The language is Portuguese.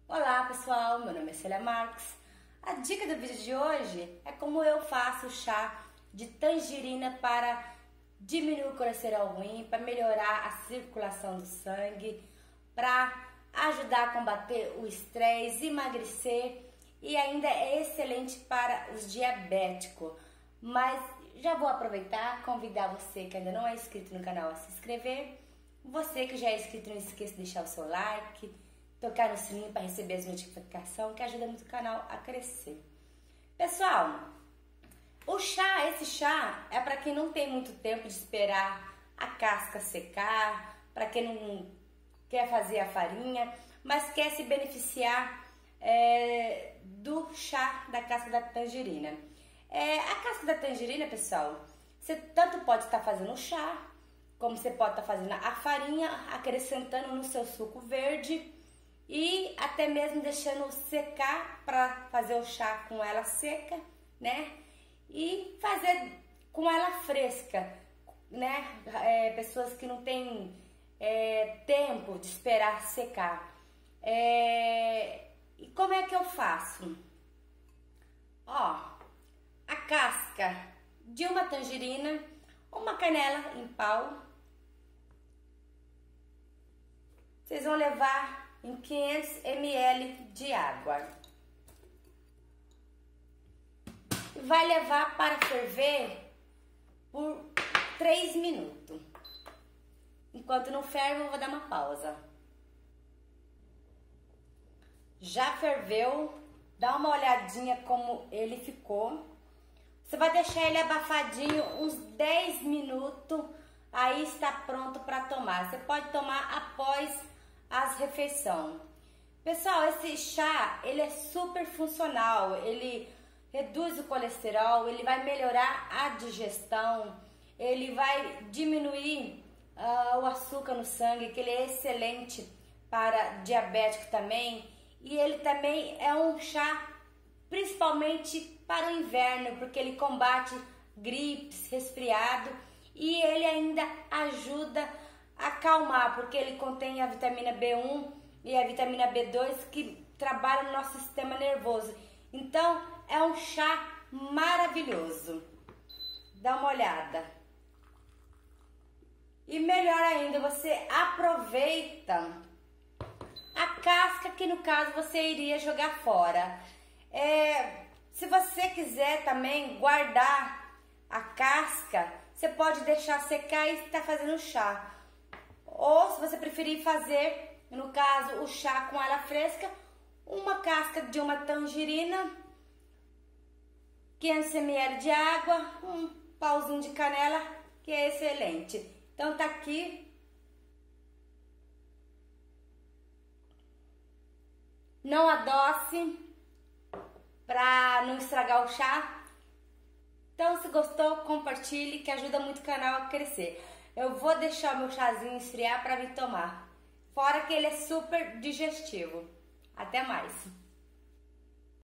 Olá pessoal, meu nome é Célia Marques. A dica do vídeo de hoje é como eu faço chá de tangerina para diminuir o colesterol ruim, para melhorar a circulação do sangue, para ajudar a combater o estresse, emagrecer e ainda é excelente para os diabéticos. Mas já vou aproveitar e convidar você que ainda não é inscrito no canal a se inscrever. Você que já é inscrito, não esqueça de deixar o seu like, tocar no sininho para receber as notificações, que ajuda muito o canal a crescer. Pessoal, esse chá é para quem não tem muito tempo de esperar a casca secar, para quem não quer fazer a farinha, mas quer se beneficiar do chá da casca da tangerina. A casca da tangerina, pessoal, você tanto pode estar fazendo o chá, como você pode estar fazendo a farinha, acrescentando no seu suco verde e até mesmo deixando secar para fazer o chá com ela seca, né? E fazer com ela fresca, né? Pessoas que não têm tempo de esperar secar. E como é que eu faço? Ó, a casca de uma tangerina, uma canela em pau. Vocês vão levar em 500 ml de água. Vai levar para ferver por 3 minutos. Enquanto não ferve, eu vou dar uma pausa. Já ferveu, dá uma olhadinha como ele ficou. Você vai deixar ele abafadinho uns 10 minutos, aí está pronto para tomar. Você pode tomar após as refeições. Pessoal, esse chá, ele é super funcional, ele reduz o colesterol, ele vai melhorar a digestão, ele vai diminuir o açúcar no sangue, que ele é excelente para diabético também, e ele também é um chá principalmente para o inverno, porque ele combate gripes, resfriado, e ele ainda ajuda a acalmar, porque ele contém a vitamina B1 e a vitamina B2 que trabalham no nosso sistema nervoso. Então é um chá maravilhoso. Dá uma olhada. E melhor ainda, você aproveita a casca, que no caso você iria jogar fora. Se você quiser também guardar a casca, você pode deixar secar e estar fazendo chá. Ou se você preferir fazer, no caso, o chá com ela fresca, uma casca de uma tangerina, 500 ml de água, um pauzinho de canela, que é excelente. Então tá aqui. Não adoce para não estragar o chá. Então, se gostou, compartilhe, que ajuda muito o canal a crescer. Eu vou deixar o meu chazinho esfriar para vir tomar. Fora que ele é super digestivo. Até mais!